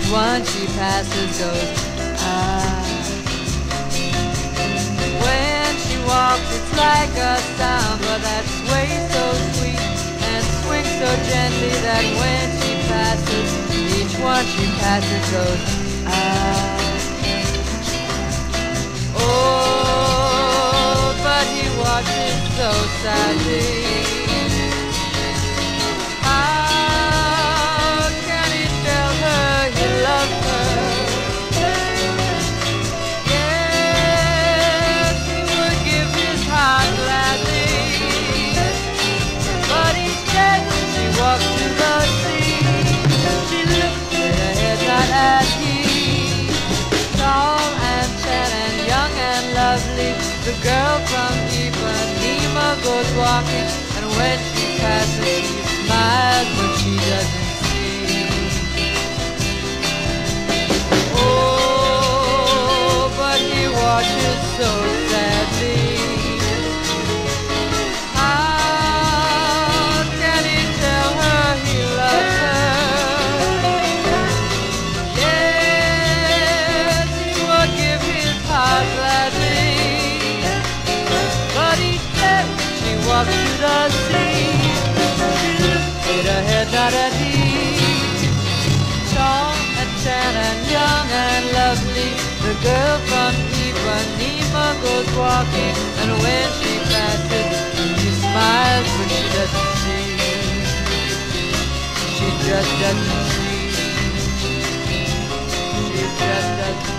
one she passes goes, ah. When she walks it's like a samba that sways so sweet and swings so gently that when she passes, each one she passes goes, ah. Oh, but he watches so sadly. How can he tell her he loves her? Yes, he would give his heart gladly, but instead she walks to the sea. She looks at her head, not at he. Tall and tan and young and lovely, the girl from Ipanema goes walking, and when she passes she smiles, but she doesn't see. Oh, but he watches so sadly. How can he tell her he loves her? Yes, he would give his heart gladly, but instead she walks to the sea. She looks at her head, not at he. Tall and tan and young and lovely, the girl from Ipanema goes walking, and when she passes, she smiles, but she doesn't see. She just doesn't see. She just doesn't see.